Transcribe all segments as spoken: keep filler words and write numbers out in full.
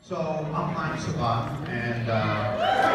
So I'm Hein Sabat, and uh,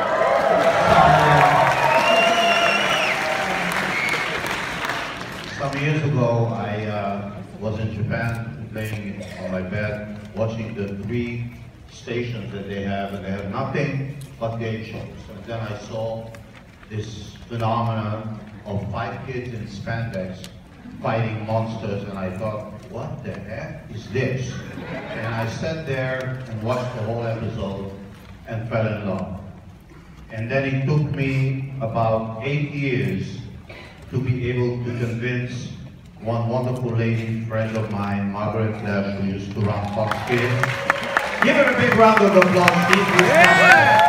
some, some years ago I uh, was in Japan laying on my bed watching the three stations that they have, and they have nothing but game shows. And then I saw this phenomenon of five kids in spandex fighting monsters, and I thought, what the heck is this? And I sat there and watched the whole episode and fell in love. And then it took me about eight years to be able to convince one wonderful lady friend of mine, Margaret Flash, who used to run Fox Kids. Give her a big round of applause, please. Yeah.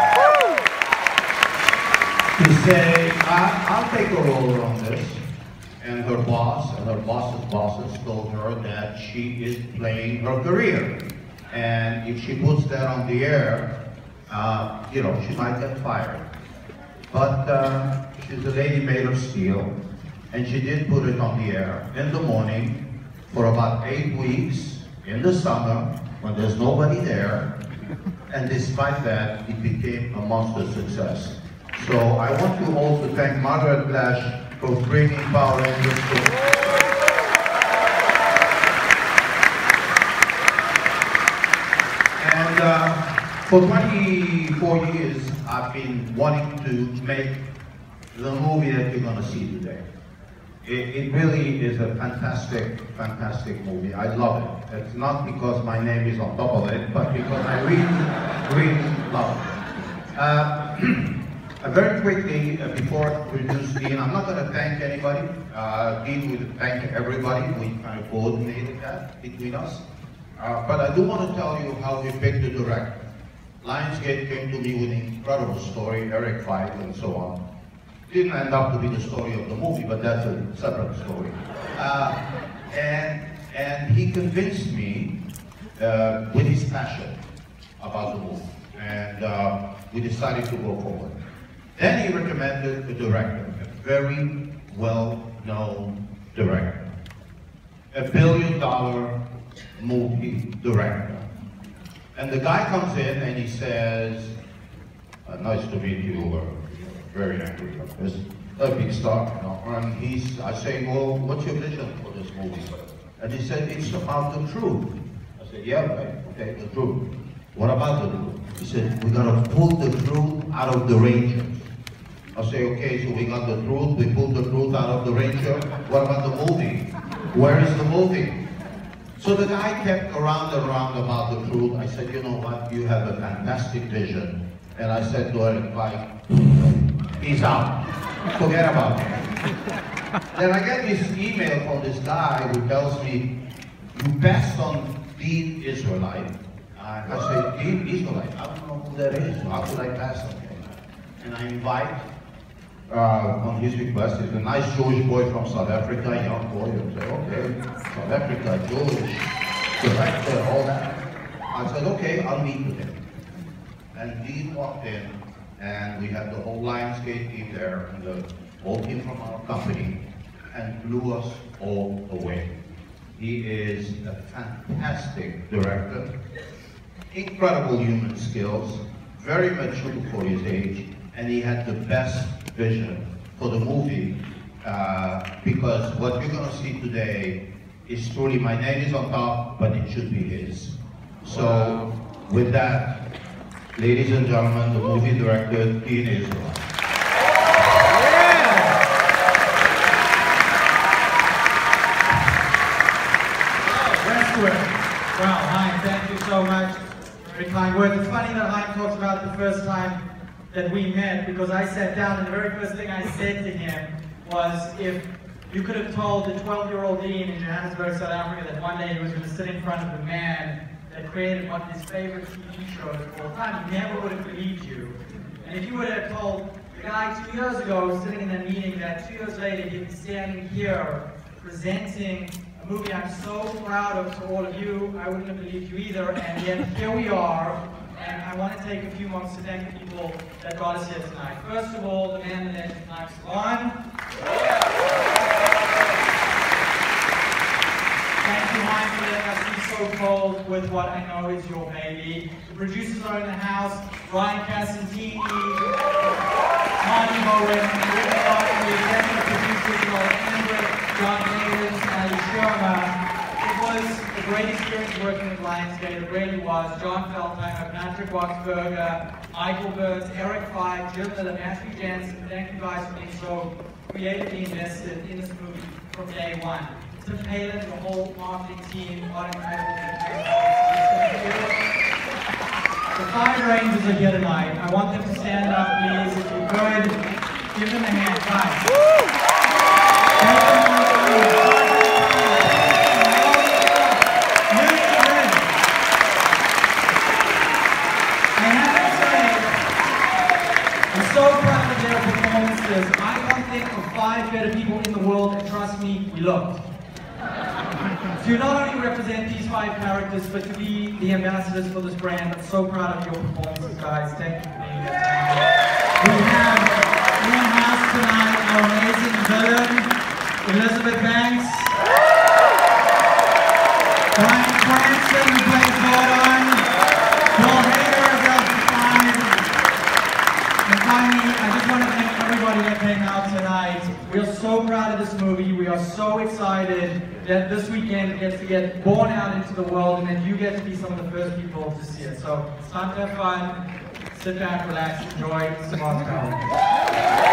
To say, I, I'll take a role on this. And her boss and her boss's bosses told her that she is playing her career. And if she puts that on the air, uh, you know, she might get fired. But uh, she's a lady made of steel, and she did put it on the air in the morning for about eight weeks in the summer when there's nobody there. And despite that, it became a monster success. So I want to also thank Margaret Flash for bringing Power Rangers to And uh, for twenty-four years, I've been wanting to make the movie that you're going to see today. It, it really is a fantastic, fantastic movie. I love it. It's not because my name is on top of it, but because I really, really love it. Uh, Uh, very quickly, uh, before I introduce Dean, I'm not going to thank anybody. Uh, Dean will thank everybody. We kind of coordinated that between us. Uh, but I do want to tell you how we picked the director. Lionsgate came to me with an incredible story, Eric Feith and so on. Didn't end up to be the story of the movie, but that's a separate story. Uh, and, and he convinced me uh, with his passion about the movie. And uh, we decided to go forward. Then he recommended a director, a very well-known director, a billion-dollar movie director. And the guy comes in and he says, uh, nice to meet you, uh, very angry, a big star, you know. And he's, I say, well, what's your vision for this movie? And he said, it's about the truth. I said, yeah, right, okay, the truth. What about the truth? He said, we gotta pull the truth out of the Rangers. I say, okay, so we got the truth, we pulled the truth out of the Ranger. What about the movie? Where is the movie? So the guy kept around and around about the truth. I said, you know what, you have a fantastic vision. And I said to Eric Feith, he's out. Forget about it. Then I get this email from this guy who tells me, you passed on Dean Israelite. I said, Dean Israelite? I don't know who that is. How could I pass on him? And I invite, uh, on his request, he's a nice Jewish boy from South Africa, young boy. I said, okay, South Africa, Jewish, director, all that. I said, okay, I'll meet with him. And Dean walked in, and we had the whole Lionsgate team there, and the whole team from our company, and blew us all away. He is a fantastic director. Incredible human skills, very mature for his age, and he had the best vision for the movie uh, because what you're going to see today is truly, my name is on top, but it should be his. So with that, ladies and gentlemen, the movie director, Dean Israelite. Well, Hein, thank you so much. Very kind words. It's funny that Hein talks about the first time that we met, because I sat down and the very first thing I said to him was, if you could have told the twelve-year-old Dean in Johannesburg, South Africa, that one day he was going to sit in front of the man that created one of his favorite T V shows of all time, he never would have believed you. And if you would have told the guy two years ago, sitting in that meeting, that two years later he'd be standing here presenting a movie I'm so proud of to all of you, I wouldn't have believed you either, and yet here we are. And I want to take a few moments to thank the people that brought us here tonight. First of all, the man, the legend, Mike Salon. Thank you, Mike, for letting us be so cold with what I know is your baby. The producers are in the house, Ryan Cassantini, Marty Bowen, Rick Martin, the executive producers, Noel Emmerich, John Davis, Ali Shermer. It was a great experience working with Lionsgate, it really was. John Feldheimer, Patrick Wachsberger, Michael Burns, Eric Feig, Jim Miller, Matthew Jensen, thank you guys for being so creatively invested in this movie from day one. Tim Palin, the whole marketing team, what incredible. The Five Rangers are here tonight. I want them to stand up, please, if you could. Give them a hand, guys. I have to say, I'm so proud of their performances. I can't think of five better people in the world, and trust me, we looked. To not only represent these five characters, but to be the ambassadors for this brand. I'm so proud of your performances, guys. Thank you for being here tonight. We have in the house tonight our amazing villain, Elizabeth Banks. Bryan Cranston, who plays Gordon. Joel Hader as Elsa Klein. And finally, I just want to thank everybody that came out tonight. We are so proud of this movie. We are so excited that this weekend it gets to get born out into the world and that you get to be some of the first people to see it. So it's time to have fun, sit back, relax, enjoy some Oscar.